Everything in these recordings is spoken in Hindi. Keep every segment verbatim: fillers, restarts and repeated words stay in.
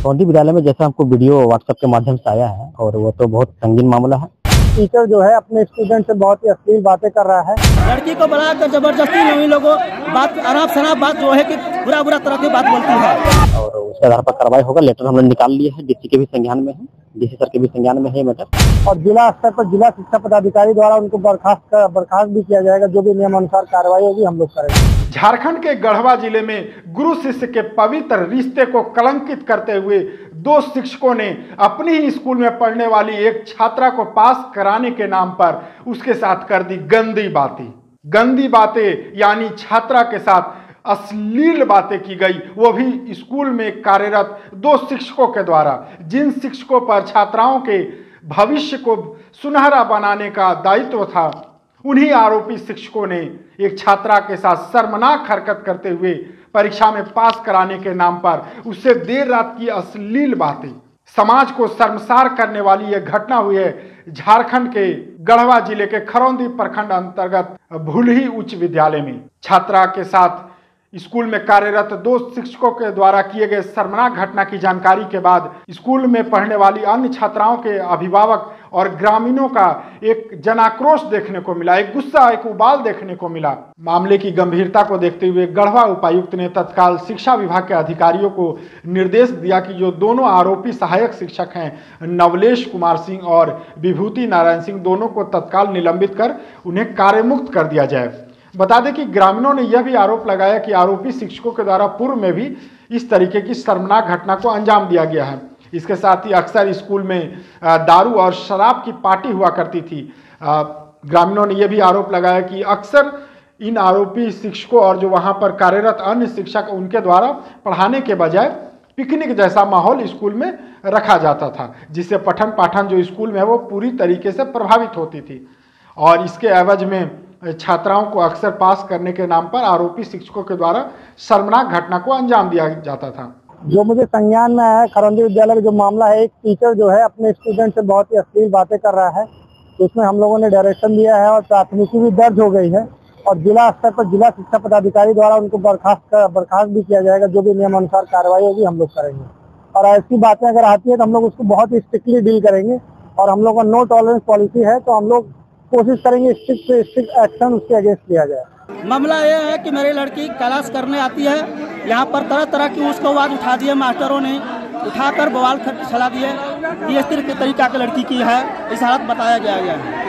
खरौंदी विद्यालय में जैसा हमको वीडियो व्हाट्सएप के माध्यम से आया है और वो तो बहुत संगीन मामला है। टीचर जो है अपने स्टूडेंट से बहुत ही अश्लील बातें कर रहा है। लड़की को बुलाकर जबरदस्ती नवी लोगों बात अनाप शनाप बात जो है कि बुरा बुरा तरह की बात बोलती है और उसके आधार पर कार्रवाई होगा। लेटर हमने निकाल लिए है, डीसी के भी संज्ञान में है, डीसी सर के भी संज्ञान में है मैटर। और जिला स्तर पर जिला शिक्षा पदाधिकारी द्वारा उनको बर्खास्त बर्खास्त भी किया जाएगा। जो भी नियमानुसार कार्रवाई होगी हम लोग करेंगे। झारखंड के गढ़वा जिले में गुरु शिष्य के पवित्र रिश्ते को कलंकित करते हुए दो शिक्षकों ने अपने ही स्कूल में पढ़ने वाली एक छात्रा को पास कराने के नाम पर उसके साथ कर दी गंदी बातें। गंदी बातें यानी छात्रा के साथ अश्लील बातें की गई, वो भी स्कूल में कार्यरत दो शिक्षकों के द्वारा, जिन शिक्षकों पर छात्राओं के भविष्य को सुनहरा बनाने का दायित्व था। उन्हीं आरोपी शिक्षकों ने एक छात्रा के साथ शर्मनाक हरकत करते हुए परीक्षा में पास कराने के नाम पर उससे देर रात की अश्लील बातें। समाज को शर्मसार करने वाली यह घटना हुई है झारखंड के गढ़वा जिले के खरौंदी प्रखंड अंतर्गत भूलही उच्च विद्यालय में। छात्रा के साथ स्कूल में कार्यरत दो शिक्षकों के द्वारा किए गए शर्मनाक घटना की जानकारी के बाद स्कूल में पढ़ने वाली अन्य छात्राओं के अभिभावक और ग्रामीणों का एक जनाक्रोश देखने को मिला, एक गुस्सा, एक उबाल देखने को मिला। मामले की गंभीरता को देखते हुए गढ़वा उपायुक्त ने तत्काल शिक्षा विभाग के अधिकारियों को निर्देश दिया कि जो दोनों आरोपी सहायक शिक्षक हैं नवलेश कुमार सिंह और विभूति नारायण सिंह, दोनों को तत्काल निलंबित कर उन्हें कार्यमुक्त कर दिया जाए। बता दें कि ग्रामीणों ने यह भी आरोप लगाया कि आरोपी शिक्षकों के द्वारा पूर्व में भी इस तरीके की शर्मनाक घटना को अंजाम दिया गया है। इसके साथ ही अक्सर स्कूल में दारू और शराब की पार्टी हुआ करती थी। ग्रामीणों ने यह भी आरोप लगाया कि अक्सर इन आरोपी शिक्षकों और जो वहां पर कार्यरत अन्य शिक्षक उनके द्वारा पढ़ाने के बजाय पिकनिक जैसा माहौल स्कूल में रखा जाता था, जिससे पठन पाठन जो स्कूल में है वो पूरी तरीके से प्रभावित होती थी। और इसके एवज में छात्राओं को अक्सर पास करने के नाम पर आरोपी शिक्षकों के द्वारा शर्मनाक घटना को अंजाम दिया जाता था। जो मुझे संज्ञान में आया है खरौंदी विद्यालय में जो मामला है, एक टीचर जो है अपने स्टूडेंट से बहुत ही अश्लील बातें कर रहा है, तो उसमें हम लोगों ने डायरेक्शन दिया है और प्राथमिकी भी दर्ज हो गई है और जिला स्तर पर जिला शिक्षा पदाधिकारी द्वारा उनको बर्खास्त बर्खास्त भी किया जाएगा। जो भी नियमानुसार कार्रवाई होगी हम लोग करेंगे और ऐसी बातें अगर आती है तो हम लोग उसको बहुत ही स्ट्रिक्टली डील करेंगे और हम लोग का नो टॉलरेंस पॉलिसी है, तो हम लोग कोशिश करेंगे स्ट्रिक्ट से स्ट्रिक्ट एक्शन उसके अगेंस्ट लिया जाए। मामला यह है कि मेरी लड़की क्लास करने आती है, यहाँ पर तरह तरह की उसको आवाज उठा दिए मास्टरों ने, उठाकर बवाल चला दिए। ये इस तरह के तरीका की लड़की की है, इस हालत बताया गया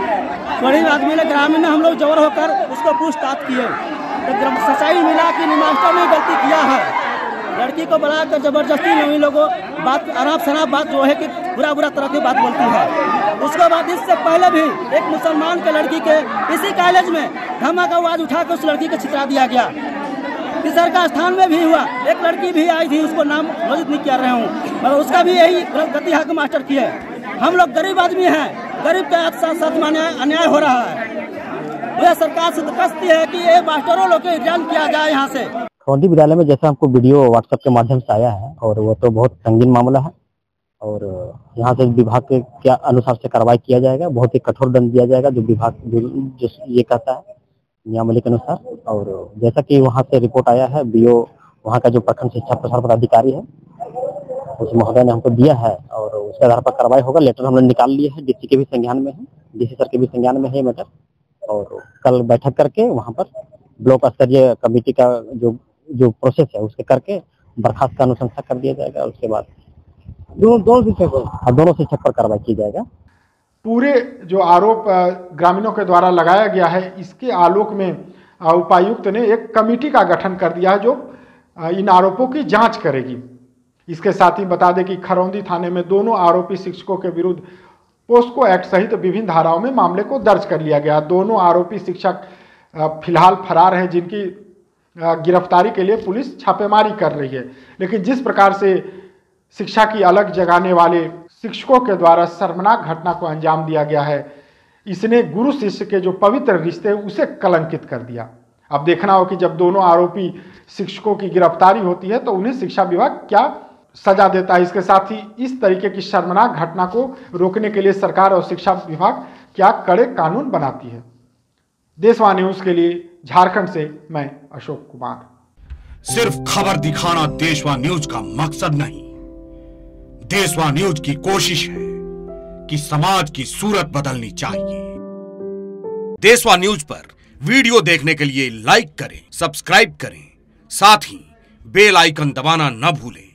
है। बड़ी आदमी ने ग्रामीण ने हम लोग जोर होकर उसको पूछताछ किए तो सच्चाई मिला कि मास्टर ने गलती किया है। लड़की को बुलाकर जबरदस्ती नवी लोगों बात अनाप शनाप बात जो है कि बुरा बुरा तरह की बात बोलती है। उसके बाद इससे पहले भी एक मुसलमान के लड़की के इसी कॉलेज में धमाका आवाज उठाकर उस लड़की को छितरा दिया गया। तीसर का स्थान में भी हुआ, एक लड़की भी आई थी, उसको नाम नोटिस नहीं कर रहे हूँ, मगर उसका भी यही गति है कि मास्टर की है। हम लोग गरीब आदमी हैं, गरीब के साथ साथ अन्याय हो रहा है। वह सरकार से दरखास्त है कि ये मास्टरों लोग को एग्जाम किया जाए यहाँ से। खरौंदी विद्यालय में जैसा हमको वीडियो व्हाट्सएप के माध्यम से आया है और वो तो बहुत संगीन मामला है और यहाँ से विभाग के क्या अनुसार से कार्रवाई किया जाएगा। बहुत ही कठोर दंड दिया जाएगा जो विभाग जो, जो ये कहता है नियमावली के अनुसार। और जैसा कि वहाँ से रिपोर्ट आया है, बीओ वहाँ का जो प्रखंड शिक्षा प्रसार पदाधिकारी है उस महोदय ने हमको दिया है और उसके आधार पर कार्रवाई होगा। लेटर हमने निकाल लिए है, डीसी के भी संज्ञान में है, डीसी सर के भी संज्ञान में है मैटर। और कल बैठक करके वहाँ पर ब्लॉक स्तरीय कमेटी का जो जो प्रोसेस है उसके करके बर्खास्त का अनुशंसा कर दिया जाएगा। उसके बाद दोनों दोनों शिक्षक और दोनों शिक्षक पर कार्रवाई की जाएगा। पूरे जो आरोप ग्रामीणों के द्वारा लगाया गया है, इसके आलोक में उपायुक्त ने एक कमेटी का गठन कर दिया है जो इन आरोपों की जांच करेगी। इसके साथ ही बता दें कि खरौंदी थाने में दोनों आरोपी शिक्षकों के विरुद्ध पोस्को एक्ट सहित विभिन्न धाराओं में मामले को दर्ज कर लिया गया। दोनों आरोपी शिक्षक फिलहाल फरार हैं, जिनकी गिरफ्तारी के लिए पुलिस छापेमारी कर रही है। लेकिन जिस प्रकार से शिक्षा की अलग जगाने वाले शिक्षकों के द्वारा शर्मनाक घटना को अंजाम दिया गया है, इसने गुरु शिष्य के जो पवित्र रिश्ते उसे कलंकित कर दिया। अब देखना हो कि जब दोनों आरोपी शिक्षकों की गिरफ्तारी होती है तो उन्हें शिक्षा विभाग क्या सजा देता है। इसके साथ ही इस तरीके की शर्मनाक घटना को रोकने के लिए सरकार और शिक्षा विभाग क्या कड़े कानून बनाती है। देशवाणी न्यूज के लिए झारखंड से मैं अशोक कुमार। सिर्फ खबर दिखाना देशवाणी न्यूज का मकसद नहीं, देशवा न्यूज की कोशिश है कि समाज की सूरत बदलनी चाहिए। देशवा न्यूज पर वीडियो देखने के लिए लाइक करें, सब्सक्राइब करें, साथ ही बेल आइकन दबाना न भूलें।